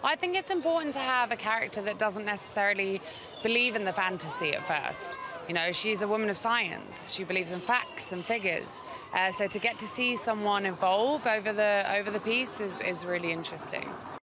I think it's important to have a character that doesn't necessarily believe in the fantasy at first. You know, she's a woman of science. She believes in facts and figures. So to get to see someone evolve over the piece is really interesting.